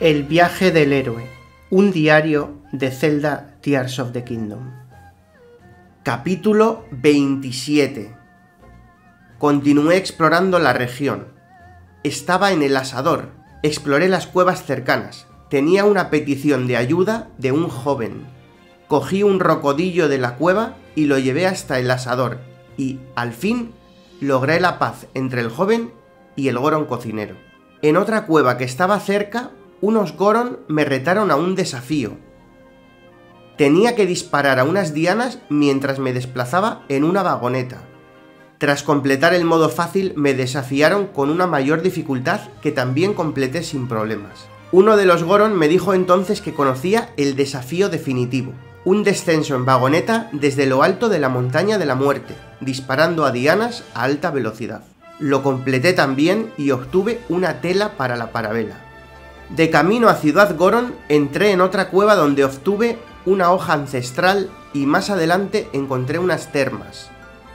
El viaje del héroe, un diario de Zelda Tears of the Kingdom. Capítulo 27. Continué explorando la región. Estaba en el asador. Exploré las cuevas cercanas. Tenía una petición de ayuda de un joven. Cogí un rocodillo de la cueva y lo llevé hasta el asador. Y, al fin, logré la paz entre el joven y el Goron cocinero. En otra cueva que estaba cerca, unos Goron me retaron a un desafío. Tenía que disparar a unas dianas mientras me desplazaba en una vagoneta. Tras completar el modo fácil, me desafiaron con una mayor dificultad que también completé sin problemas. Uno de los Goron me dijo entonces que conocía el desafío definitivo, un descenso en vagoneta desde lo alto de la montaña de la muerte, disparando a dianas a alta velocidad. Lo completé también y obtuve una tela para la parabela. De camino a Ciudad Goron, entré en otra cueva donde obtuve una hoja ancestral y más adelante encontré unas termas.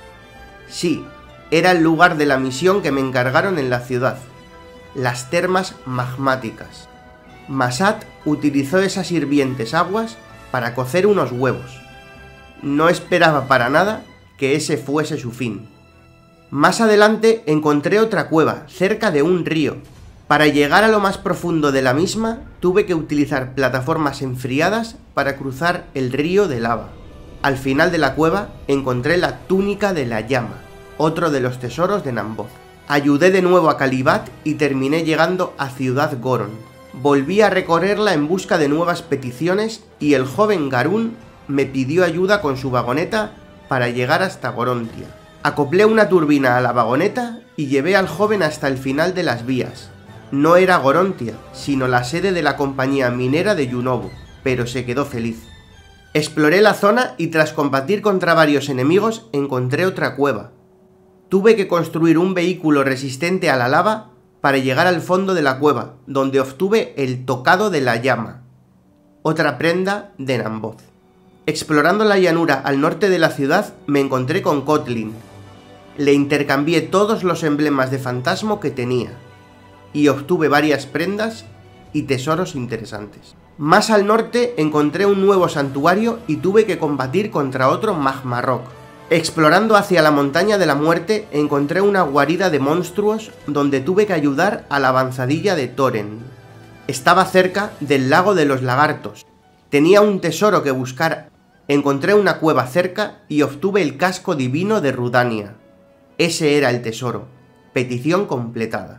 Sí, era el lugar de la misión que me encargaron en la ciudad, las termas magmáticas. Masat utilizó esas hirvientes aguas para cocer unos huevos. No esperaba para nada que ese fuese su fin. Más adelante encontré otra cueva, cerca de un río. Para llegar a lo más profundo de la misma, tuve que utilizar plataformas enfriadas para cruzar el río de lava. Al final de la cueva encontré la túnica de la llama, otro de los tesoros de Namboth. Ayudé de nuevo a Kalibat y terminé llegando a Ciudad Goron. Volví a recorrerla en busca de nuevas peticiones y el joven Garún me pidió ayuda con su vagoneta para llegar hasta Gorontia. Acoplé una turbina a la vagoneta y llevé al joven hasta el final de las vías. No era Gorontia, sino la sede de la compañía minera de Yunobo, pero se quedó feliz. Exploré la zona y tras combatir contra varios enemigos encontré otra cueva. Tuve que construir un vehículo resistente a la lava para llegar al fondo de la cueva, donde obtuve el tocado de la llama, otra prenda de Namboth. Explorando la llanura al norte de la ciudad me encontré con Kotlin. Le intercambié todos los emblemas de fantasma que tenía y obtuve varias prendas y tesoros interesantes. Más al norte encontré un nuevo santuario y tuve que combatir contra otro Magmarok. Explorando hacia la montaña de la muerte encontré una guarida de monstruos donde tuve que ayudar a la avanzadilla de Thoren. Estaba cerca del lago de los lagartos. Tenía un tesoro que buscar. Encontré una cueva cerca y obtuve el casco divino de Rudania. Ese era el tesoro. Petición completada.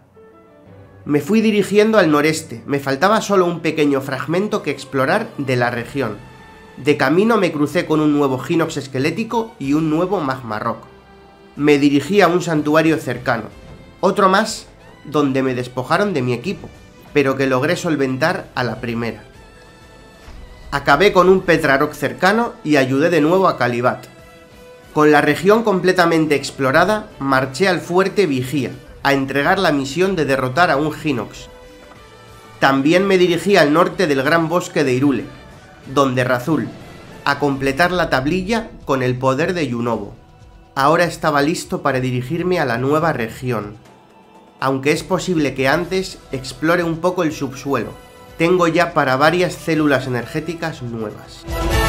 Me fui dirigiendo al noreste, me faltaba solo un pequeño fragmento que explorar de la región. De camino me crucé con un nuevo Hinox esquelético y un nuevo Magmarok. Me dirigí a un santuario cercano, otro más donde me despojaron de mi equipo, pero que logré solventar a la primera. Acabé con un Petrarok cercano y ayudé de nuevo a Kalibat. Con la región completamente explorada, marché al fuerte Vigía, a entregar la misión de derrotar a un Hinox. También me dirigí al norte del gran bosque de Hyrule, donde Razul, a completar la tablilla con el poder de Yunobo. Ahora estaba listo para dirigirme a la nueva región, aunque es posible que antes explore un poco el subsuelo. Tengo ya para varias células energéticas nuevas.